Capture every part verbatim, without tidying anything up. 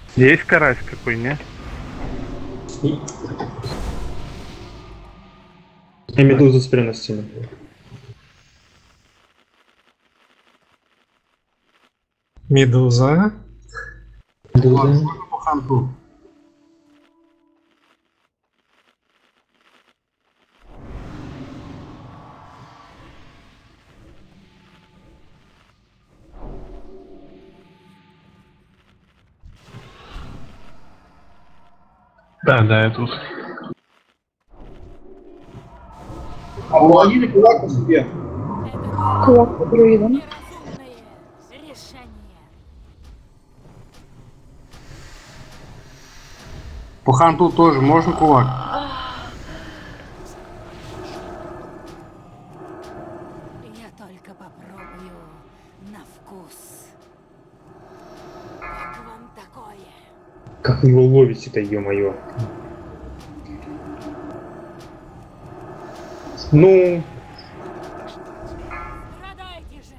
Есть карась какой, не? И... Я медузу смотрю на стену. Медуза. Медуза. По ханту. Да, да, я тут. А уладили кулак по себе. Кулак по друидам. Неразумное решение. По ханту тоже можно кулак. Я только попробую на вкус. Как вам такое? Как вы его ловите-то, ё-моё. Ну, Страдайте же!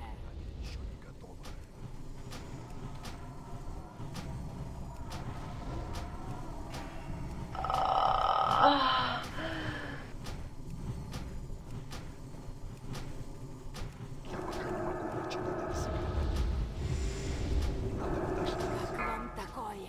Как вам такое?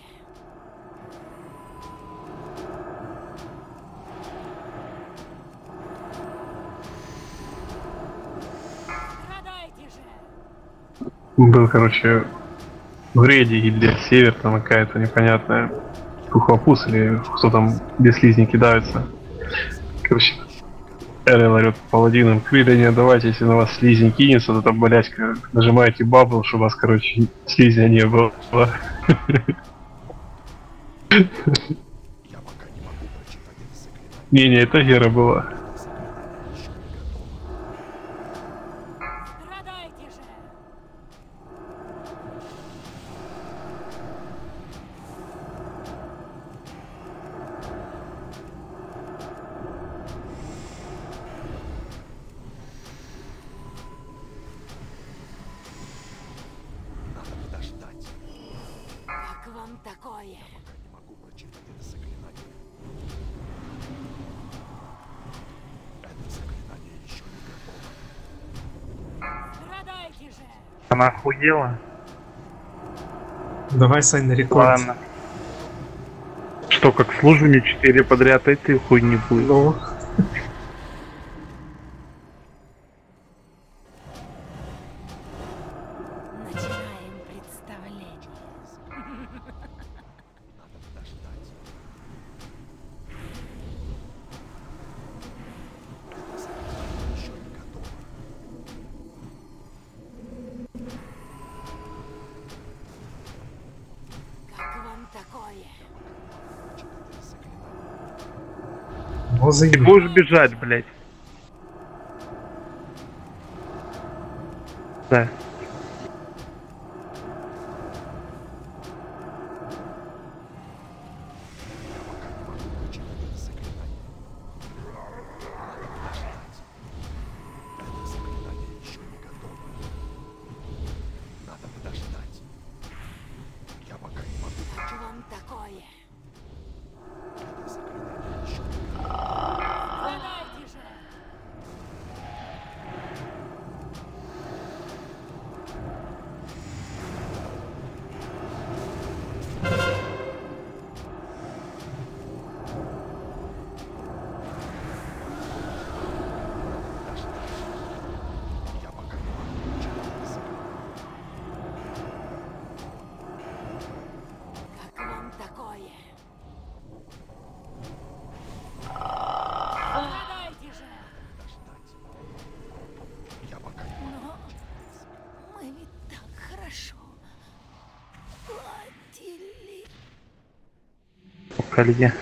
Страдайте же! Был, короче, в рейде гильдия Север, там какая-то непонятная кухлопус или кто там без слизни кидаются. Короче, Эрел орёт паладинам: крылья не отдавайте, если на вас слизень кинется, то там, блядька, нажимаете бабл, чтобы у вас, короче, слизня не было. Не-не, это Гера была. Страдайте же! Как вам такое? Страдайте же! Она охуела? Давай, Сань, на рекорд. Ладно. Что, как с лужами четыре подряд этой хуйни будет? Ну, Начинаем представление. Как вам такое? ну Ты заебал. будешь бежать, блядь. Да. Как вам такое? Страдайте же! Как вам такое? Страдайте же! Но мы ведь так хорошо ладили. Колье.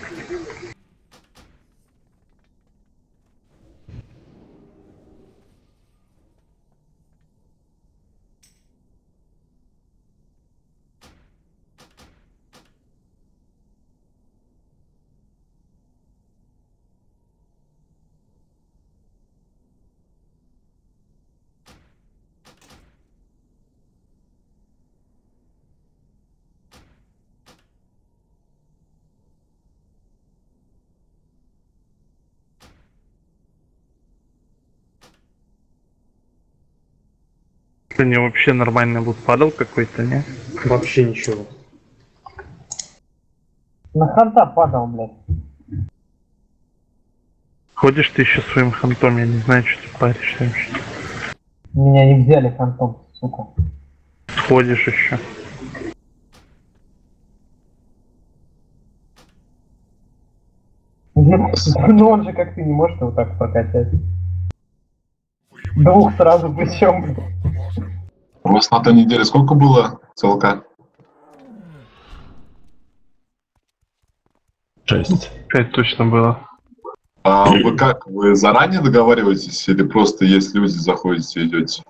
Сегодня вообще нормальный лут падал какой-то, не? Вообще ничего. На ханта падал, блядь. Ходишь ты еще своим хантом, я не знаю, что ты паришься вообще. Меня не взяли хантом, сука. Ходишь еще. Ну он же как ты не можешь его так прокачать. Двух сразу причем, блядь. У вас на той неделе сколько было ЦЛК? Шесть. Пять точно было. А вы как? Вы заранее договариваетесь или просто есть люди, заходите и идете?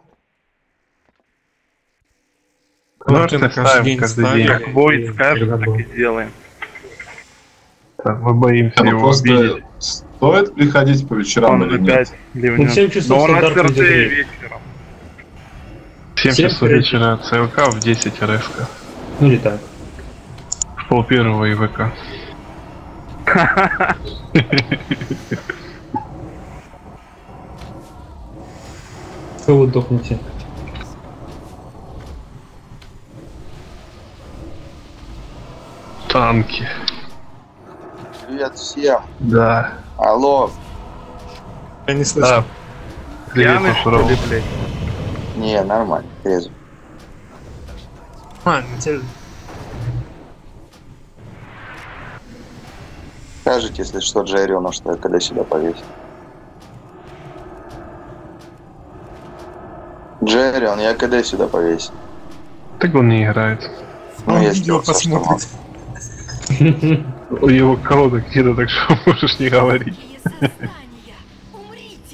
Кнопки ставим каждый день. Как Войд скажет, так и сделаем. Да, мы боимся Ну, его просто обидеть. стоит приходить по вечерам Он или опять нет? ливнет. Ну, семь часов Но у нас стандарт РТ идет. вечером. В семь Семь часов вечера. вечера ЦЛК, в десять РСК. Ну или так. В пол первого и ВК. Что вы дохнете? Танки. Привет всем. Да. Алло. Я не слышу. Да. Привет, Пьяный, что Пашуров. ли, блядь? Не, нормально, трезво. А, ну тебе... Скажите, если что, Джайриону, что я когда сюда повесил. Джайрион, я когда сюда повесил. Так он не играет. Ну, Он я видео сделал всё, что посмотрит. У него колода кида, так что можешь не говорить. И создания, умрите!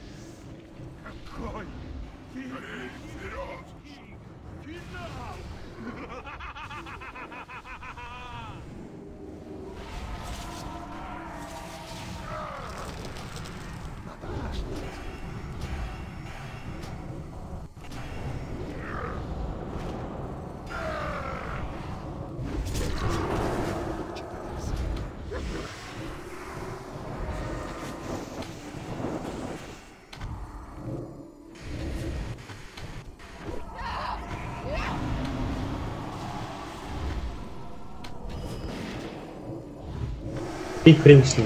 И хрен с ним.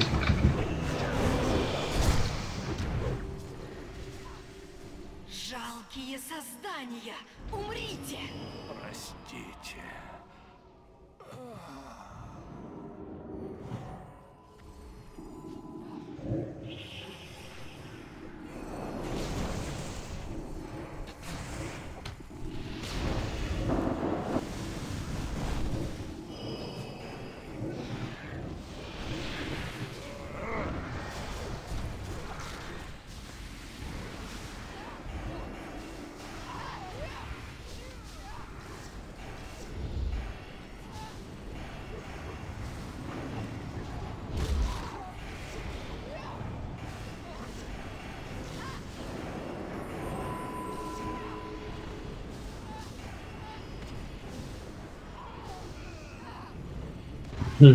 Жалкие создания, умрите! Простите. Хм.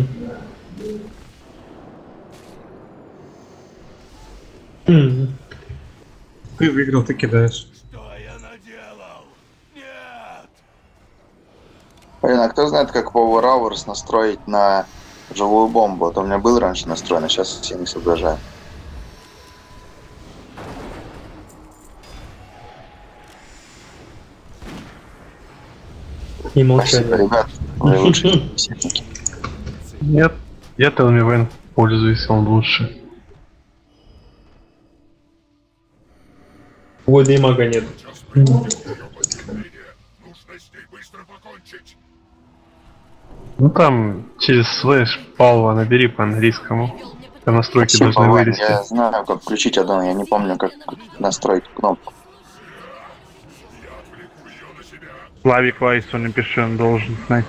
Хм. Ты выиграл, ты кидаешь. Что я наделал? Нет! Блин, а кто знает, как Power Hours настроить на живую бомбу? А то у меня был раньше настроен, а сейчас я не соображаю. И Спасибо, молчание. ребят. Вы лучшие беседники. Нет, я Телмивен пользуюсь, он лучше. Войда и мага нет. Нужно с ней быстро покончить. Ну там через слэш палва набери по английскому. Там настройки Спасибо должны вам. вылезти. Я знаю, как включить аддон, я не помню, как настроить кнопку. Славик Вайсу напиши, он должен знать.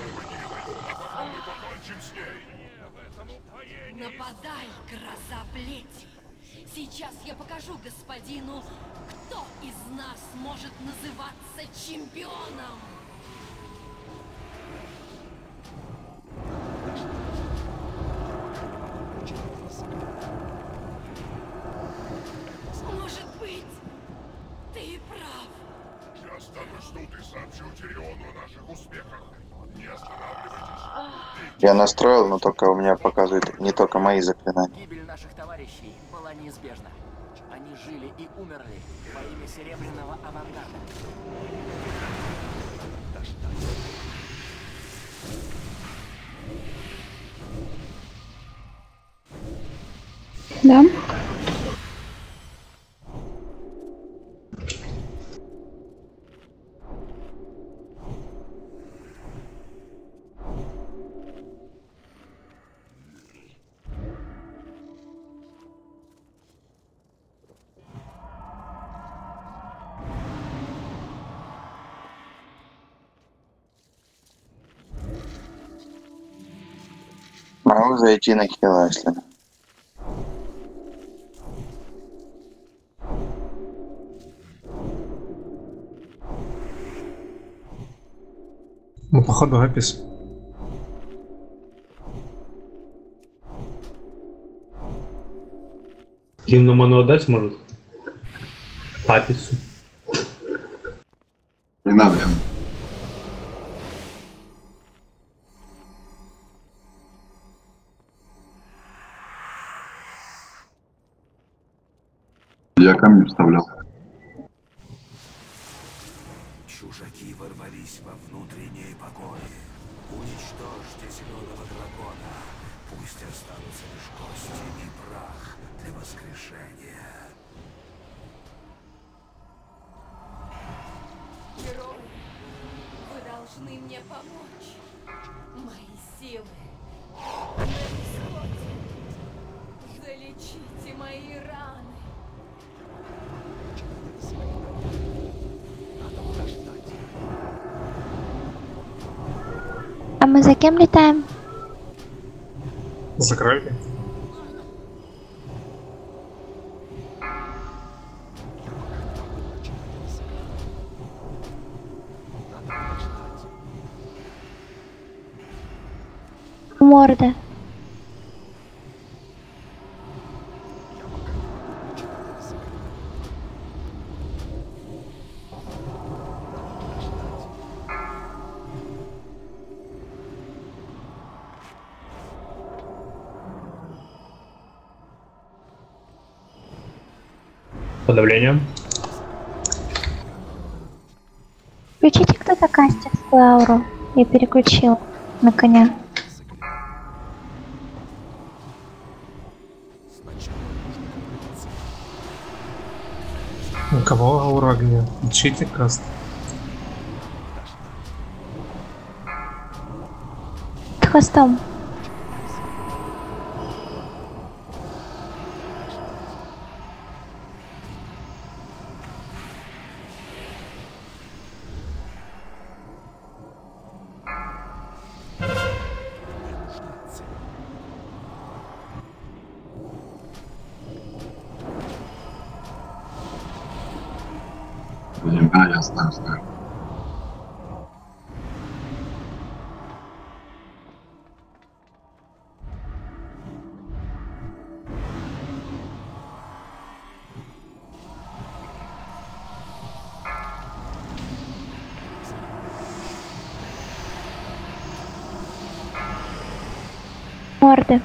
Нападай, гроза плети! Сейчас я покажу господину, кто из нас может называться чемпионом! Может быть, ты и прав. Я стану Я настроил, но только у меня показывает не только мои заклинания. Гибель наших товарищей была неизбежна. Они жили и умерли во имя серебряного авангарда. Да? Могу зайти на хила, если... Ну, походу, Апис. Длинную ману отдать может? Апису. Не надо, я... Я камень вставлял. Чужаки ворвались во внутренние покои. Уничтожьте зеленого дракона. Пусть останутся лишь кости и прах для воскрешения. Герои, вы должны мне помочь. Мои силы на исходе. Залечите мои раны. А мы за кем летаем? Закрыли. Морда. Подавление. Включите кто-то кастерскую ауру. Я переключил на коня. У кого аура огня? Учите каст. С хвостом. Да, я знаю, знаю. Морды.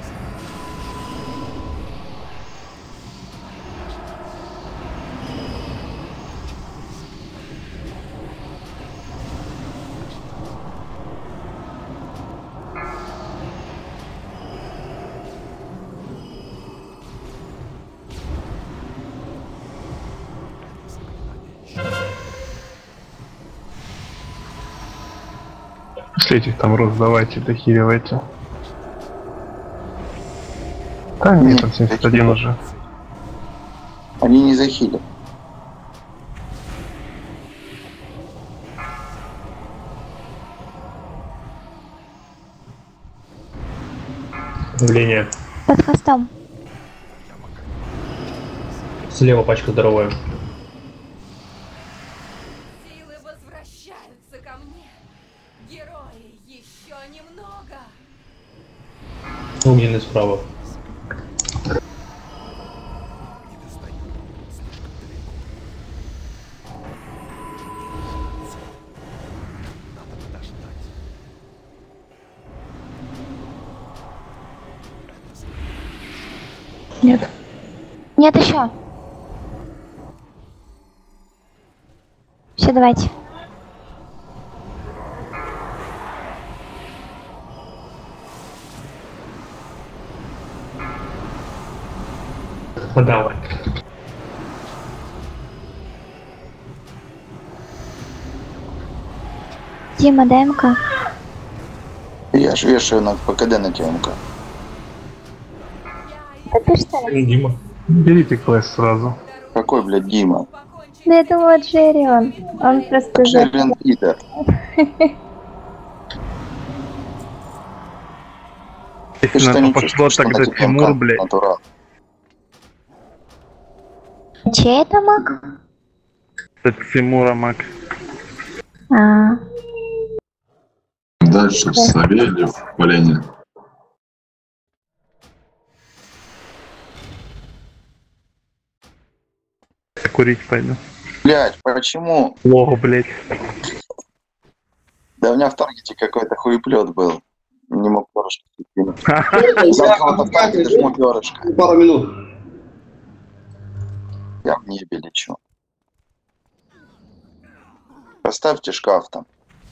После этих там роз давайте, дохиливайте. Да нет, там семьдесят один уже. Они не захилят. Давление. Под хвостом. Слева пачка здоровая. Силы возвращаются ко мне. Герои, еще немного. Огненный справа. Нет. Нет еще. Все, давайте. Ну, давай. Дима, дай МК. Я ж вешаю на ПКД на ТМК. Да ты что ли? Дима. Берите квест сразу. Какой, блядь, Дима? Да это вот Джерри он. Он просто... Джерри Питер. Если на это пошло, тогда Тимур, блядь. Натурал. Чей это маг? Это Тимура маг. А, Дальше Савельев, Валенин. Курить пойду. Блядь, почему? Логу, блядь. Да у меня в таргете какой-то хуеплет был. Не мог перышко скинуть. Взял кого-то в таргете, жму перышко. Пару минут. Я в небе лечу. Поставьте шкаф там.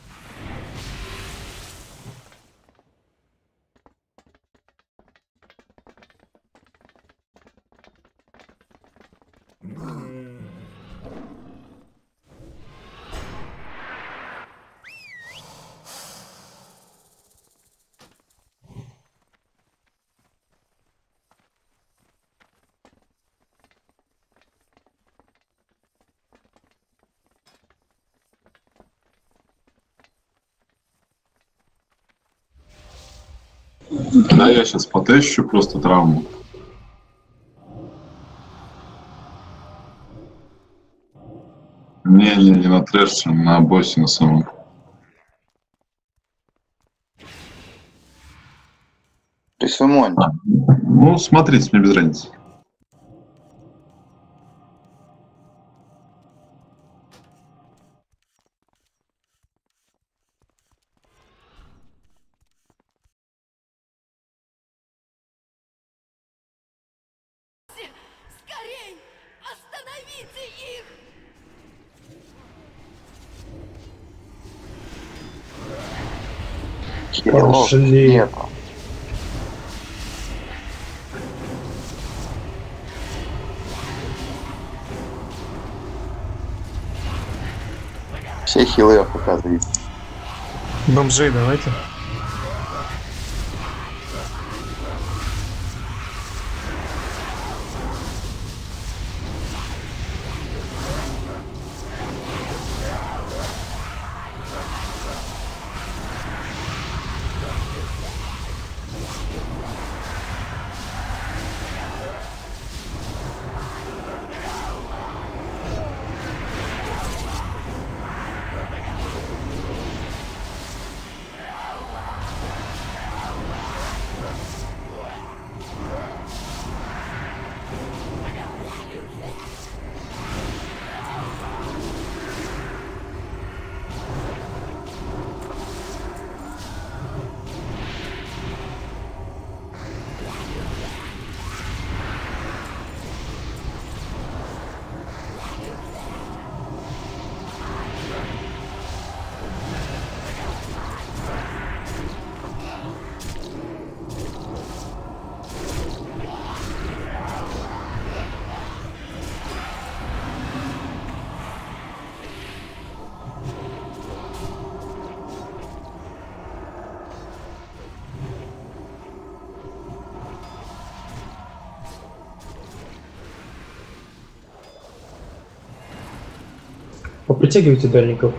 Да, я сейчас потещу просто травму. Не, не, не на трэше, на боссе на самом. Присумонь. А, ну, смотрите, мне без разницы. Скорей! Остановите их! Хилов Пошли. нету. Все хилы показывают. Бомжей давайте. Попритягивайте дальников.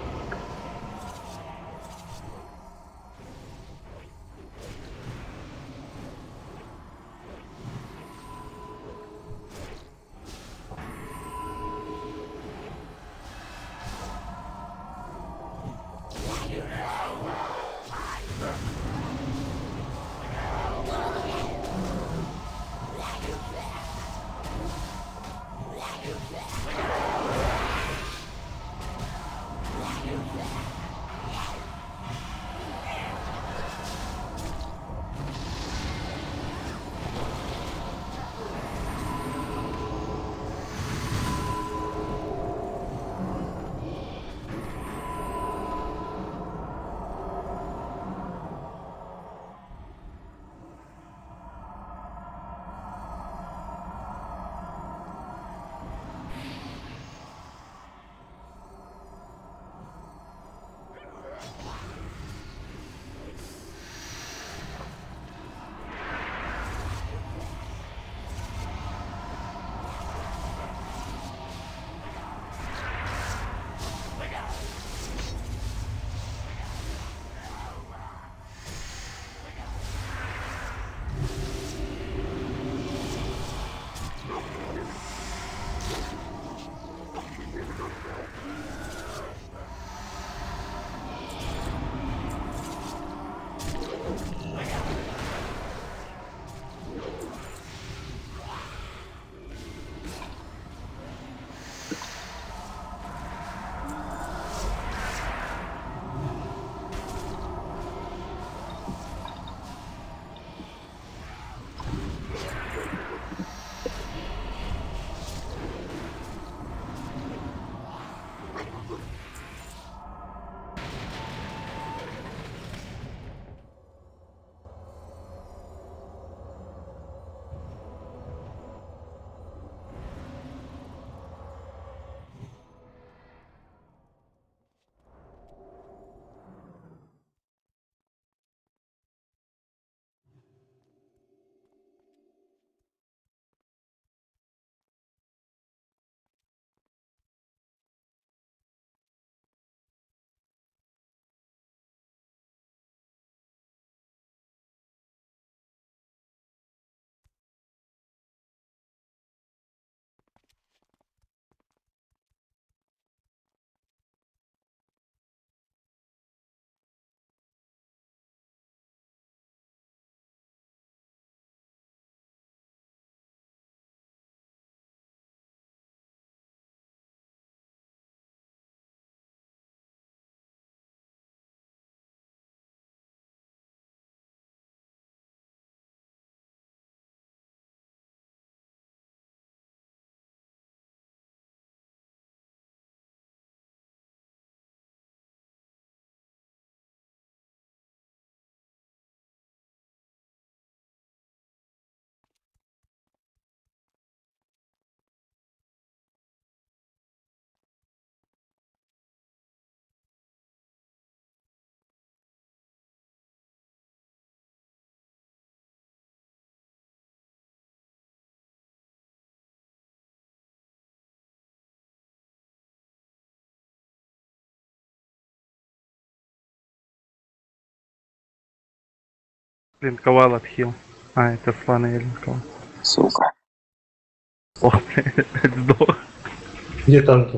Линковал отхил. А, это слона я линковал. Сука. Ох, блядь, сдох. Где танки?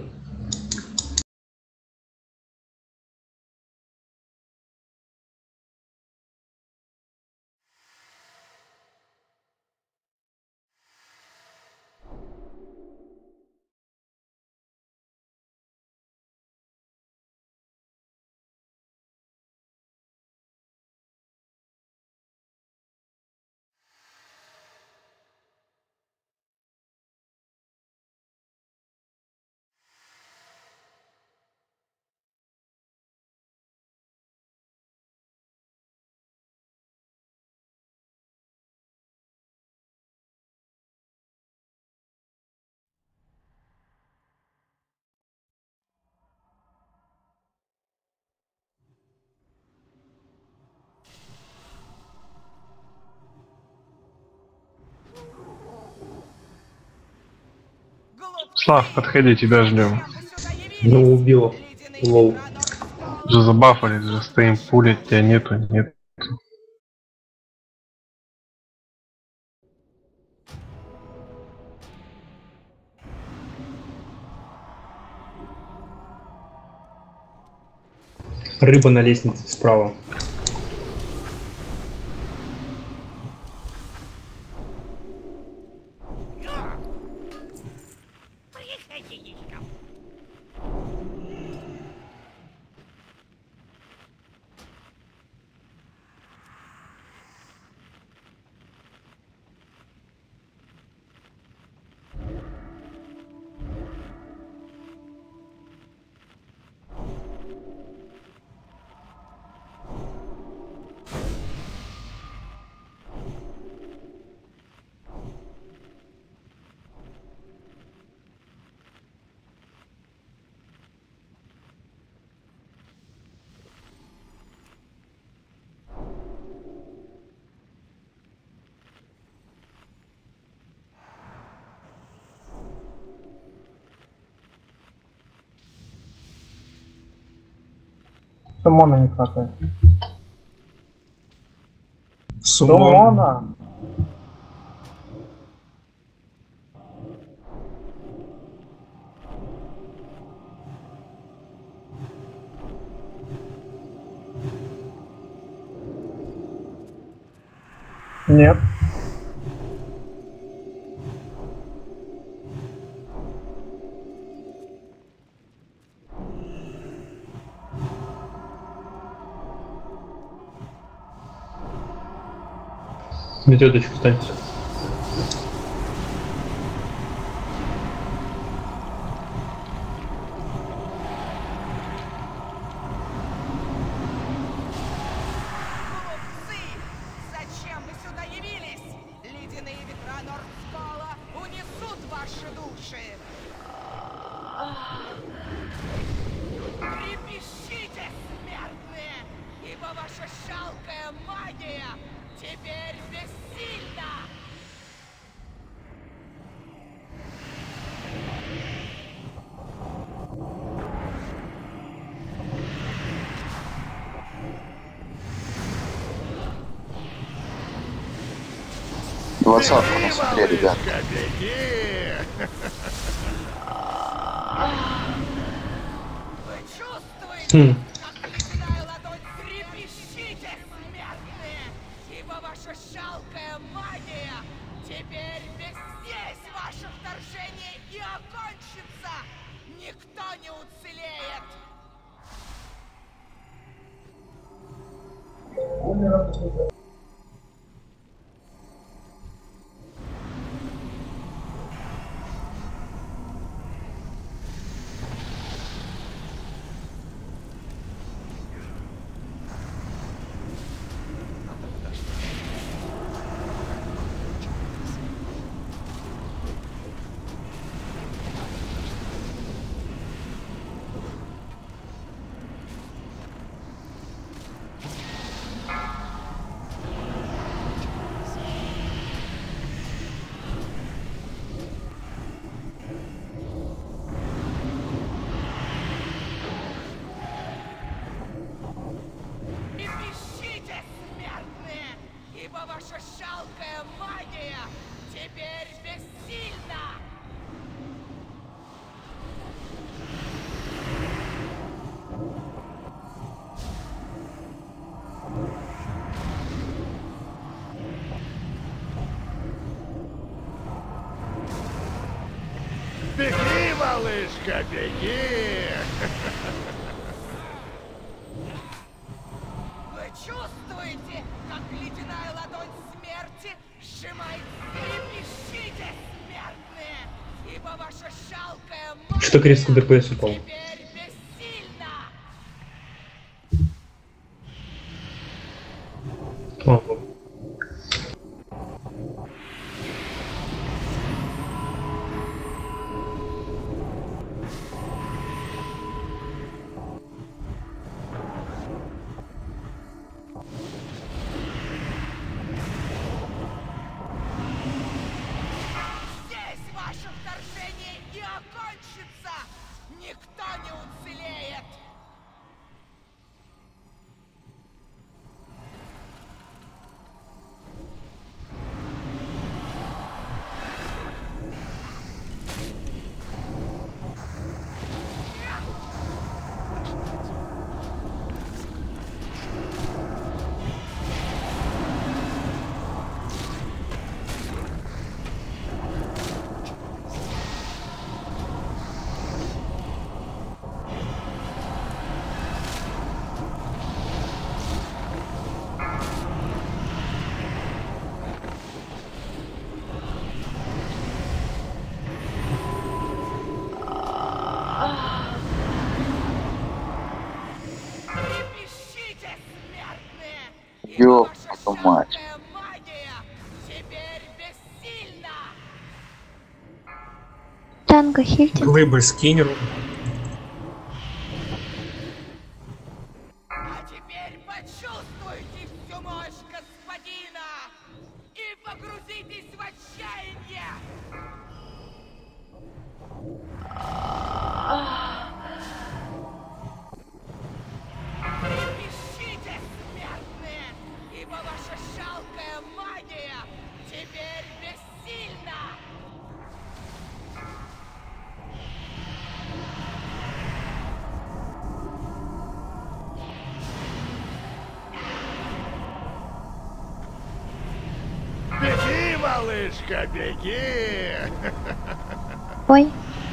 Слав, подходи, тебя ждем. Ну, убил. Лол. Уже забафали, уже стоим, пулять тебя нету, нет. Рыба на лестнице справа. Сумона не хватает. Сумон. Сумона! Нет. Методочку станьте. Зачем вы сюда явились? Ледяные ветра Нордскола унесут ваши души. Трепещите, смертные, ибо ваша жалкая магия теперь бессильна. Двадцатку на смотре, ребят. Вы чувствуете, Хм. как ледяная ладонь трепещите, смертные, ибо ваша жалкая магия теперь без здесь ваше вторжение и окончится. Никто не уцелеет. жалкая магия теперь бессильна! Беги, малышка, беги! Вы чувствуете, как ледяная ладонь смерти сжимает трепещите, смертные, ибо ваша жалкая магия Что крест ДПС упал? теперь бессильна! Ага. Здесь ваше вторжение и окончится! Никто не уцелеет! Трепещите, смертные! Ибо Ёп, ваша твою мать. жалкая магия теперь бессильна! Танго хильте. Глыбы скинь. А теперь почувствуйте всю мощь господина и погрузитесь в отчаяние! Трепещите, смертные, ибо ваша жалкая магия теперь бессильна! Беги, малышка, беги! Ой,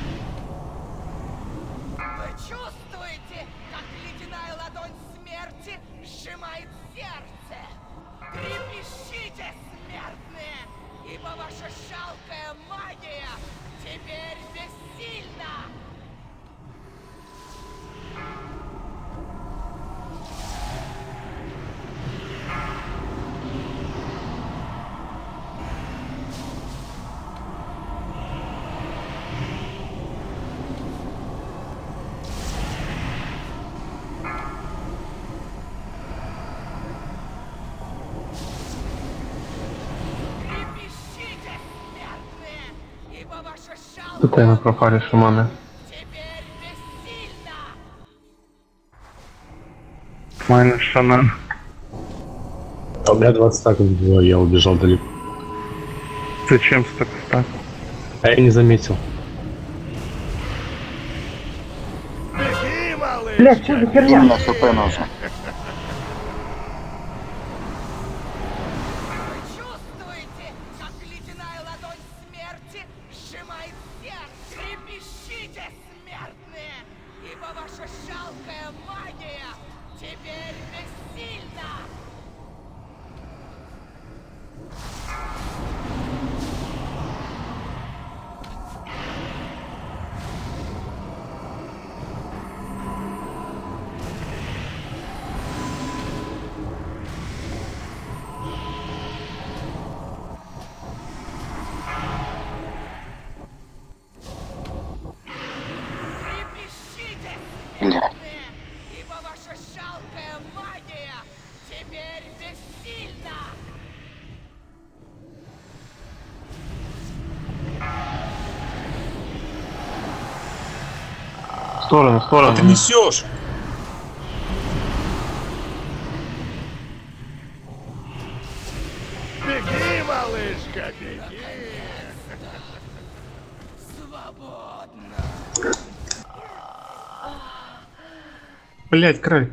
Вы чувствуете, как ледяная ладонь смерти сжимает сердце? Трепещите, смертные, ибо ваша жалкая магия теперь бессильна! Трепещите, смертные, ибо ваша Тотемы жалкая пропали, шаманы. теперь бессильна! Майнус шанан. А у меня двадцать стаков было, я убежал далеко. Зачем так так? А я не заметил. Беги, малышка! Блять, что за херня? Им на хп нужно. Вы чувствуете, как ледяная ладонь смерти сжимает сердце? Трепещите, смертные, ибо ваша жалкая магия теперь бессильна! Трепещите, смертные, ибо ваша жалкая магия теперь бессильна! В сторону, в сторону. Ты несешь! Беги, малышка, беги! Свободно! Блять, край.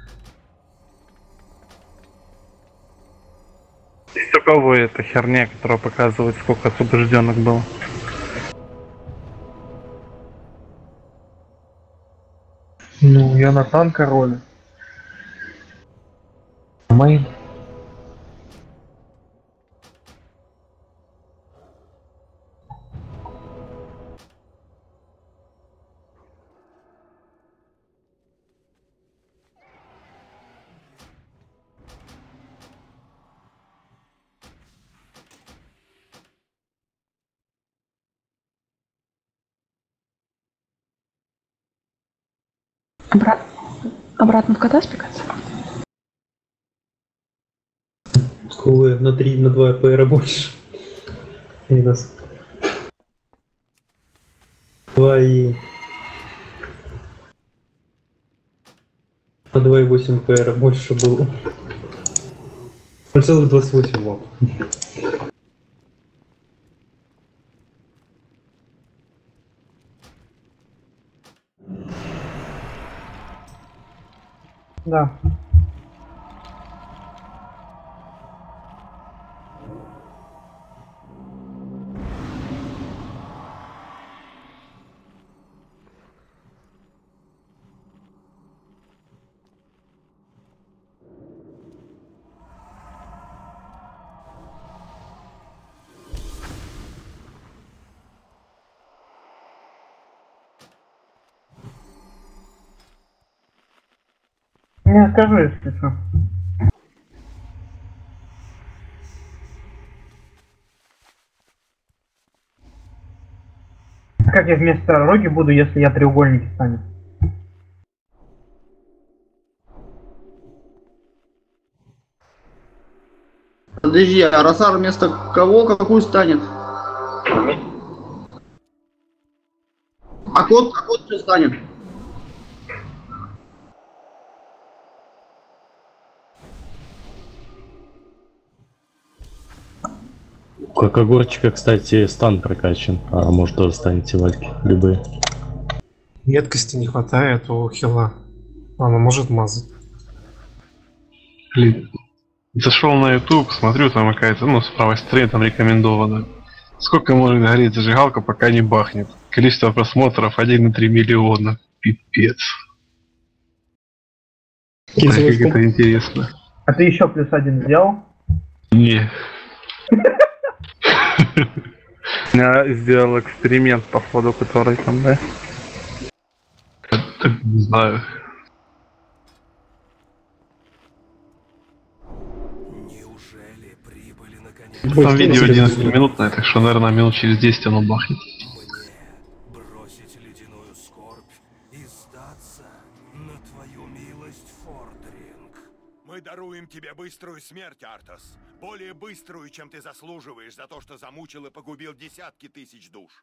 Есть у кого эта херня, которая показывает, сколько освобожденных было? Ну, я на танка роли. Мейн. Обра... Обратно в кота спекаться? Скулы на три, на два ПР больше. И нас. два и... На два и восемь ПР больше было. ноль целых двадцать восемь ватт. Да. Не скажу, если что. Как я вместо роги буду, если я треугольник станет? Подожди, а Росар вместо кого какую станет? А кот, а кот что станет? У Когорчика, кстати, стан прокачан, а может тоже станете вальки любые. Меткости не хватает у хила. Она может мазать. Блин. Зашел на YouTube, смотрю, там какая-то, ну, с правой стороны там рекомендовано. Сколько может гореть зажигалка, пока не бахнет? Количество просмотров один и три миллиона. Пипец. Ой, как это интересно. А ты еще плюс один сделал? Не. Я сделал эксперимент, походу, который там, да? Не знаю. Там видео одиннадцатиминутное, так что, наверное, минут через десять оно бахнет. Бросить ледяную скорбь и сдаться на твою милость, Фордринг. Мы даруем тебе быструю смерть, Артас. Более быструю, чем ты заслуживаешь за то, что замучил и погубил десятки тысяч душ.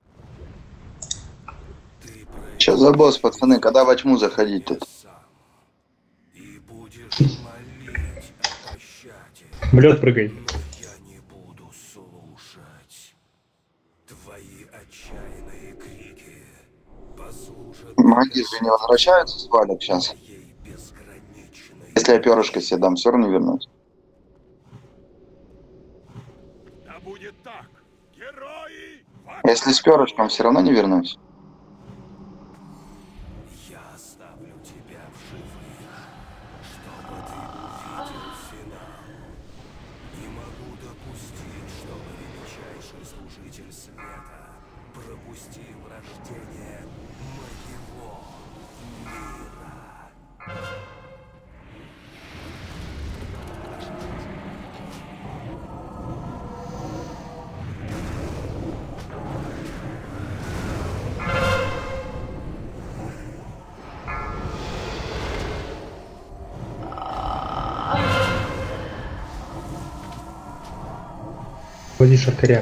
Че за босс, пацаны? Когда во тьму заходить тут? И будешь молить о пощаде. В лед прыгай. Я не буду слушать. Твои отчаянные крики послужат... Маги же не возвращаются с валик сейчас. Если я перышко себе дам, все равно не вернусь. Да будет так. Герои! Если с перышком, все равно не вернусь. Я оставлю тебя в живых, чтобы ты увидел финал. Не могу допустить, чтобы величайший служитель света пропустил рождение моего мира. Води шаркаря.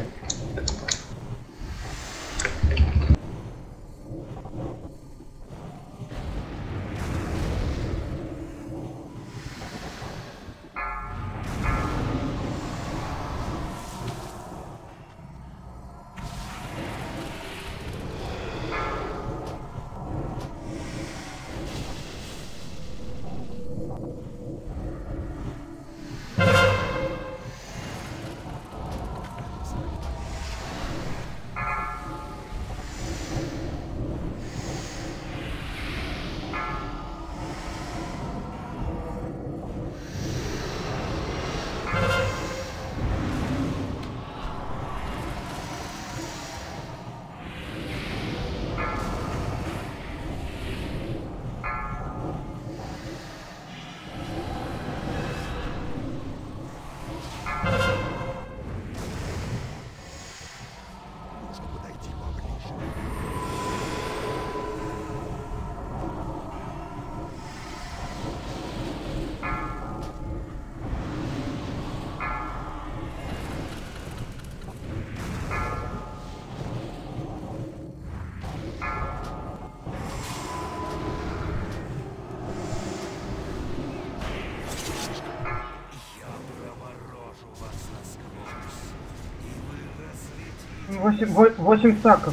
Восемь, во- восемь стаков.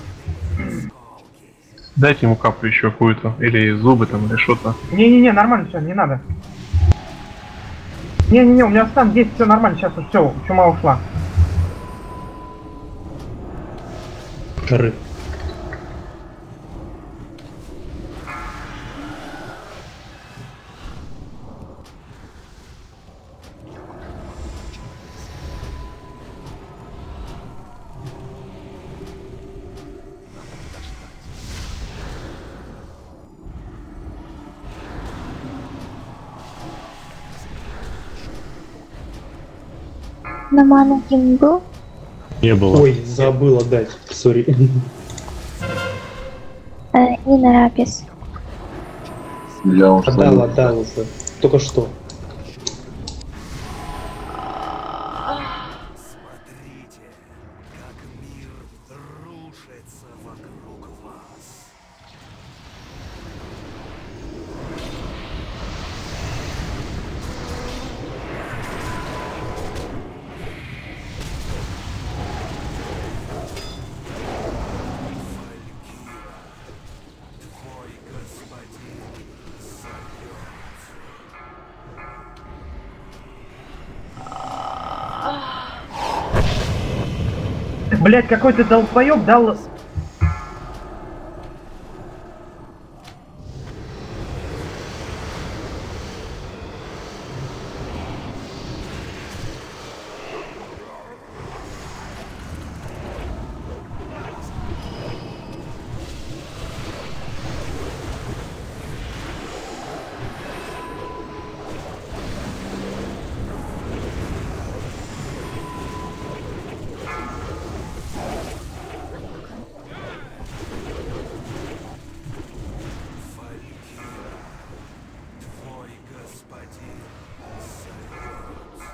Дайте ему каплю еще какую-то. Или зубы там, или что-то. Не-не-не, нормально все, не надо. Не-не-не, у меня стан есть, все нормально, сейчас все, чума ушла. Ры. На ману гимн был? Не было. Ой, забыл отдать, сори. Э, и на рапис. Я уж Отдал, отдал уже. Только что. Смотрите, как мир рушится вокруг вас. Твой господин зовет. Блять, какой-то долбоёб дал... Твой господин зовет.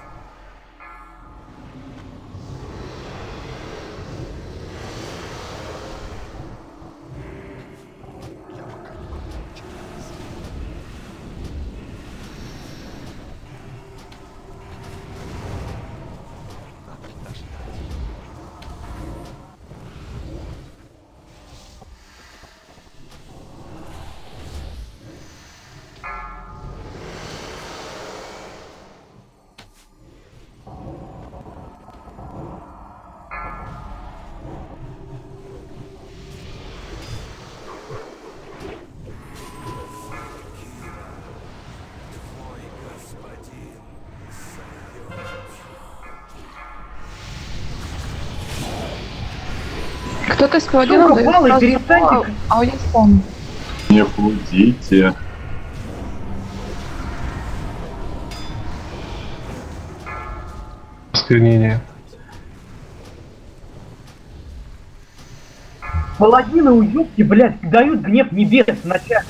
Твой господин зовет. Кто-то из паладинов Сука, дает баллы, сразу перестаньте. по аудиофону. Не флудите. Осквернение. Паладины уёбки, блядь, дают гнев небес в начале.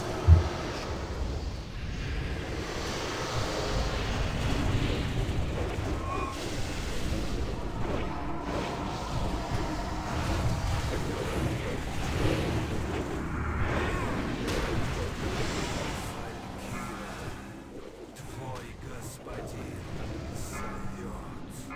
Твой господин зовет.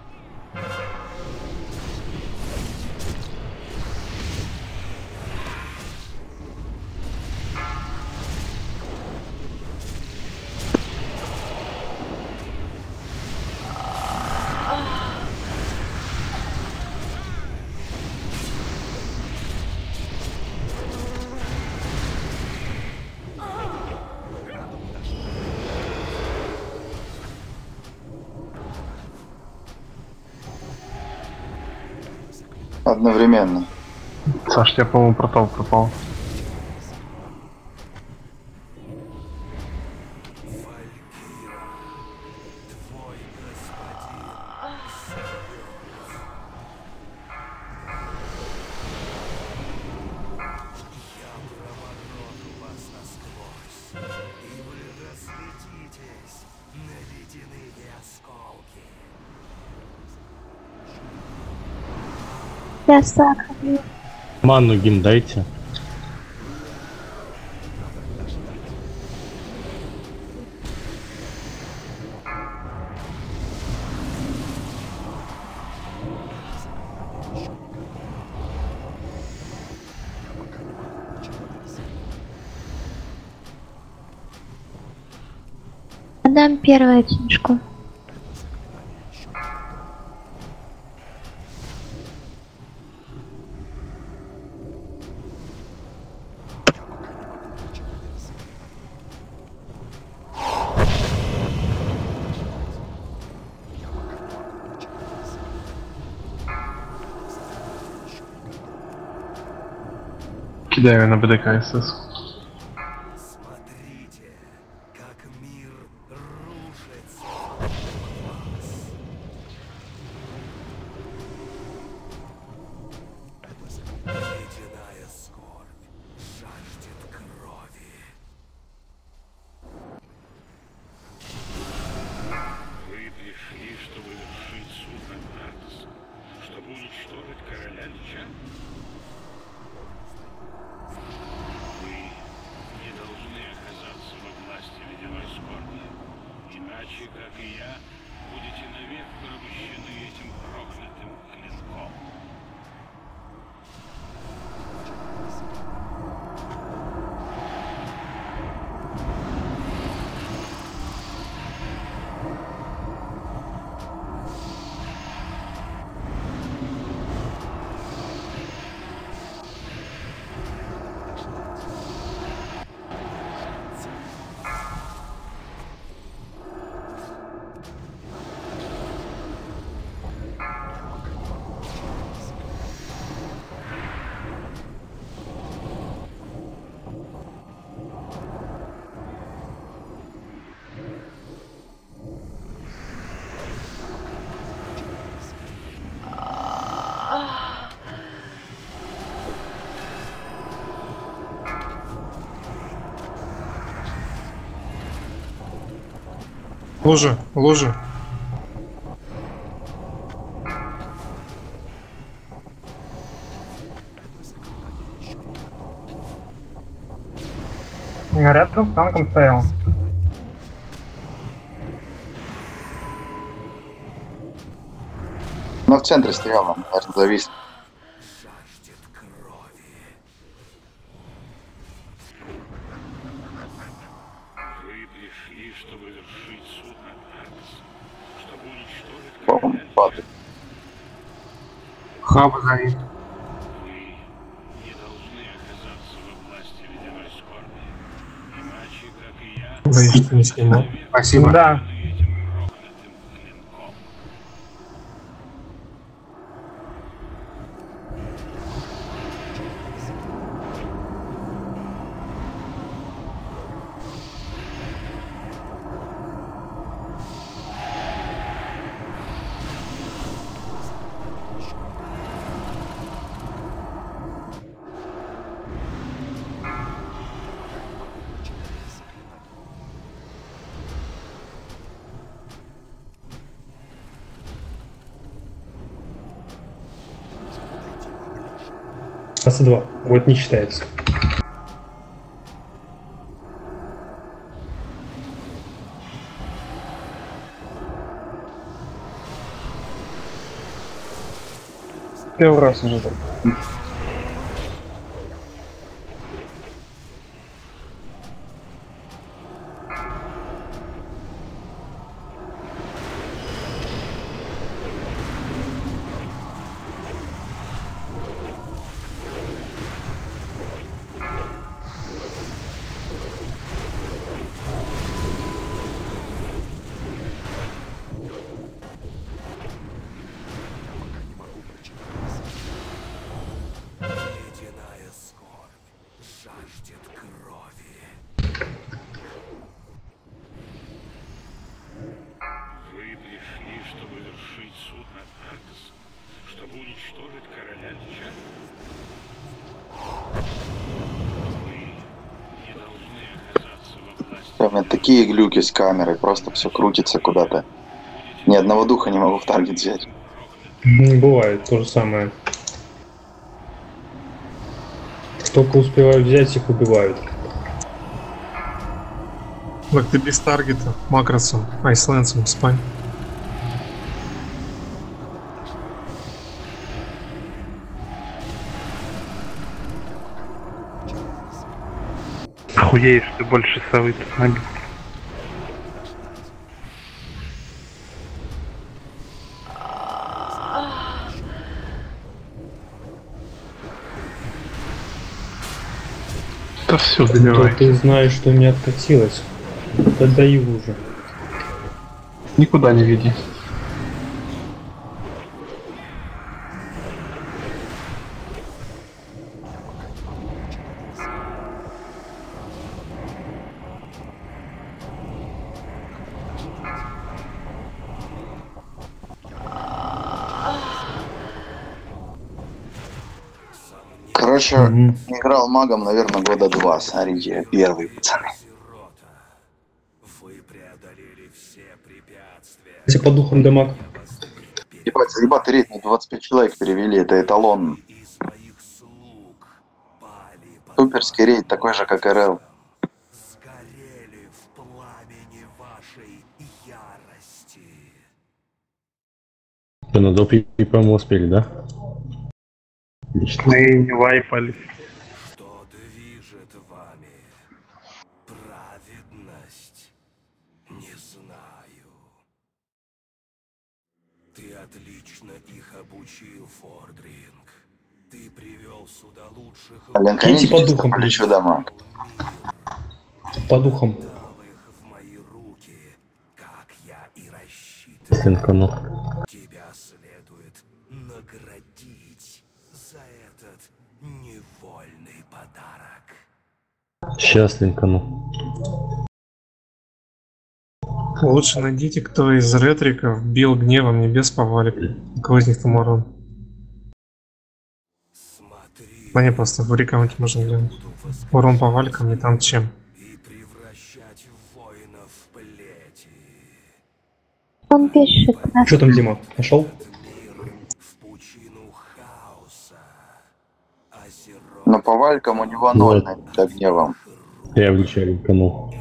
Одновременно. Саш, тебя, по-моему, портал пропал. Твой господин зовет. Я проморожу вас насквозь, и вы разлетитесь на ледяные осколки. Я сахар. Ману гим дайте. Дам первую книжку. Кидаю на БДК СС. Смотрите, как мир рушится. Ледяная скорбь жаждет крови. Вы пришли, чтобы вершить суд над Артасом, чтобы уничтожить короля Лича? Вы не должны оказаться во власти ледяной скорби, иначе, как и я, будете навек порабощены этим проклятым клинком. Ложа, ложа. Рядом с танком стоял. Но в центре стоял, он, наверное, завис. Вы пришли, чтобы вершить суд над Артасом, чтобы уничтожить По-моему, короля падает. Хаба горит. Вы не должны оказаться во власти ледяной скорби, иначе, как и я, Да я что не снимал. Спасибо. Да. этим проклятым клинком. Класса два. Вот не считается. Первый раз уже так. Ледяная скорбь жаждет крови. Вы пришли, чтобы вершить суд над Артасом, чтобы уничтожить короля Лича? Вы не должны оказаться во власти... У меня такие глюки с камерой, просто все крутится куда-то. Ни одного духа не могу в таргет взять. Бывает то же самое. Только успеваю взять, их убивают. Так ты без таргета, макросом, айслендсом спань. Охуеешь, ты больше совы тут набил. Да все, То добивай. ты знаешь, что у меня откатилось. Отдаю уже. Никуда не веди. Короче, Мгм. играл магом, наверное, года два. Смотрите, первый, пацаны. Если по духам дамаг. Ебать, ебать, рейд на двадцать пять человек перевели, это эталон. Суперский рейд, такой же, как РЛ. Что, на допе, по-моему, успели, да? Отлично. Мы не вайпались. Что движет вами? Праведность? Не знаю. Ты отлично их обучил, Фордринг. Ты привел сюда лучших... Блин, Киньте по конечно, духам. полечу дамаг. По духам. Стенкану. Тебя следует наградить за этот невольный подарок. Сейчас линкану. Лучше найдите, кто из ретриков бил гневом небес по валик. У кого из них там урон? Да не, просто в рекаунте можно глянуть. Урон по валикам не там чем. Он пишет. Что там, Дима? Нашел? Но по валькам у него ноль над гневом. Я в начале линканул.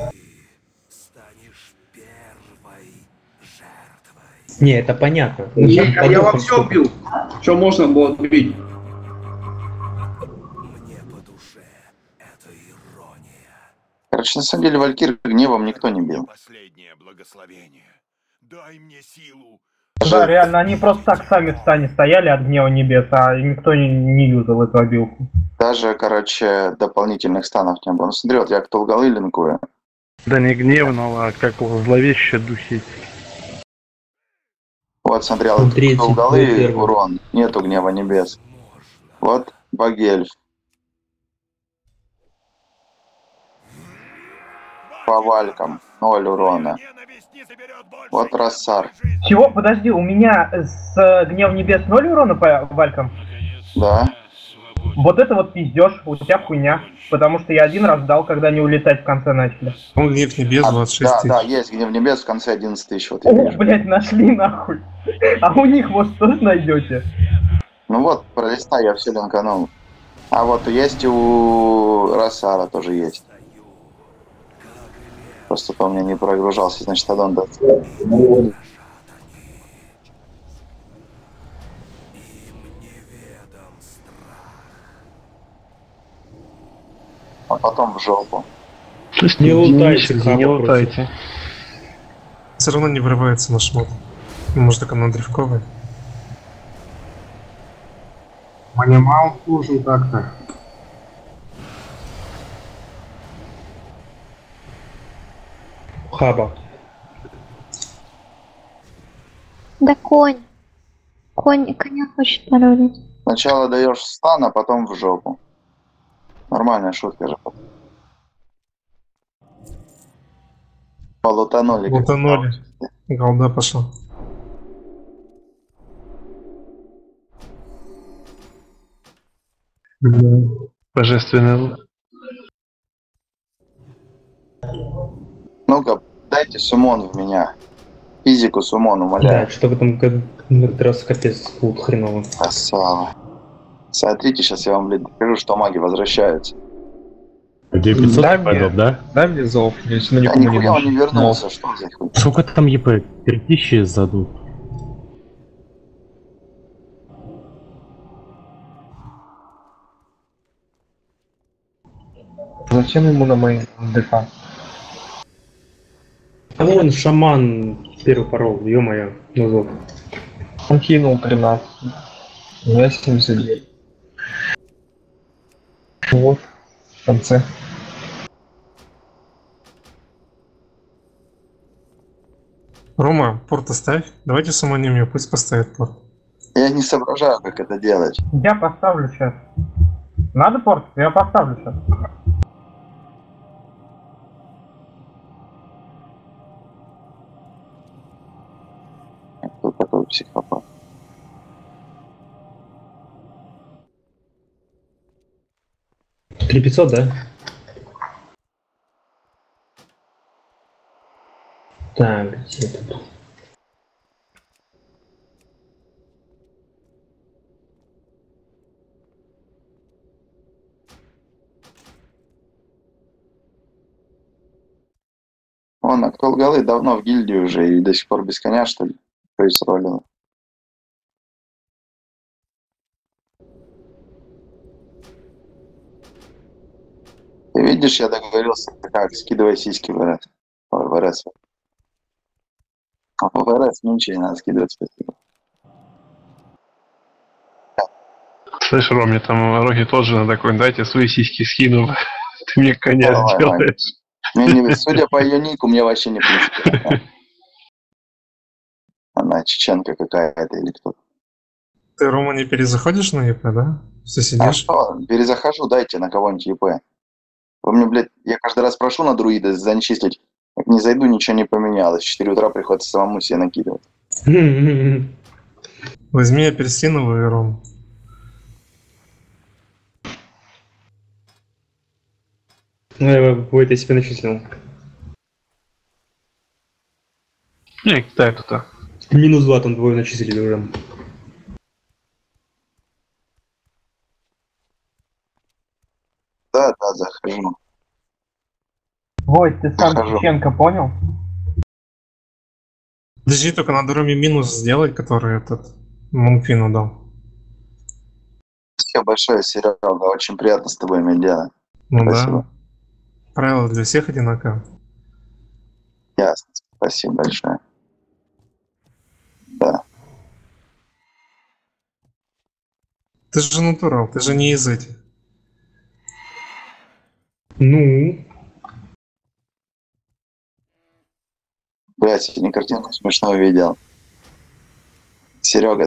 Не, это понятно. Ну, Я, там по я духам во все сколько? бил. Что можно было бить? Короче, на самом деле Валькир гневом никто не бил. Последнее благословение. Дай мне силу. Да, реально, они просто так сами в стане стояли от гнева небес, а никто не, не юзал эту обилку. Даже, короче, дополнительных станов не было. Ну смотри, вот я к Толгалы линкую. Да не гневного, а как его зловеще духить. Вот смотри, а Он вот третий, к Толгалы был первый. урон. Нету гнева небес. Вот Багельф. По валькам. Ноль урона. Вот Рассар. Чего? Подожди, у меня с э, гнев небес ноль урона по валькам? Да. Вот это вот пиздеж, у тебя хуйня. Потому что я один раз дал, когда они улетать в конце начали. Он гнев небес двадцать шесть Да, тысяч. да, есть гнев небес в конце одиннадцать тысяч. Вот я О, вижу. блять, нашли нахуй. А у них вот тоже найдете. Ну вот, пролистай, я все линканул. А вот есть у Рассара тоже есть. Просто по мне не прогружался, значит, аддон даст. А потом в жопу. Не лутайте, не хаба лутайте. Все равно не врывается на шмот. Ну, может, так оно древковое. Анимал нужен как-то. Хаба. Да конь. Конь, коня хочет паролить. Сначала даешь стан, а потом в жопу. Нормальная шутка же. Полутанули. как Лутанули. Голда пошла. Божественный. Ну-ка, дайте суммон в меня. Физику суммон, Да, умоляю. что в этом году на этот раз капец лут хреново. Красава. Смотрите, сейчас я вам, блин, покажу, что маги возвращаются. Где пятьсот пайдов, да? Дай мне зов, если Да нихуя он не вернулся, что за хуй? Сколько там ЕП? три тысячи задут. Зачем ему на моей ДК? А вон шаман первый парол, ё-моё, ну зов. Он кинул тринадцать. Я семьдесят девять. Вот. в конце. Рома, порт оставь. Давайте суманим ее, пусть поставит порт. Я не соображаю, как это делать. Я поставлю сейчас. Надо порт? Я поставлю сейчас. Кто такой психопат? три пятьсот, да? Так, где тут? Он, Актуал Голы давно в гильдии уже и до сих пор без коня, что ли? Крис Роллина. Ты видишь, я договорился, как, скидывай сиськи в РС. В РС. А в РС ничего не надо скидывать, спасибо. Слышь, Ром, мне там Роги тоже на такой, дайте свои сиськи скину. Ты мне коня Давай, сделаешь. Мне не, судя по ее нику, мне вообще не принципиально. Она чеченка какая-то или кто-то. Ты, Рома, не перезаходишь на ЕП, да? Все сидишь? А что, перезахожу, дайте на кого-нибудь ЕП. Вы мне, блядь, я каждый раз прошу на друида зачислить. Как не зайду, ничего не поменялось. В четыре утра приходится самому себе накидывать. Возьми апельсиновый, Ром. Ну, я будет, я себе начислил. Не, Китай тут. Минус два там двое начислили уже. Да, да, захожу. Войт, ты сам Захожу. Чеченко, понял? Подожди, только надо Роме минус сделать, который этот Мунквину дал. Спасибо большое, Серега. Очень приятно с тобой иметь дело. Ну Спасибо. да. Правила для всех одинаковые. Ясно. Спасибо большое. Да. Ты же натурал, ты же не из этих. Ну. Блять, сегодня картинку смешную видел. Серега,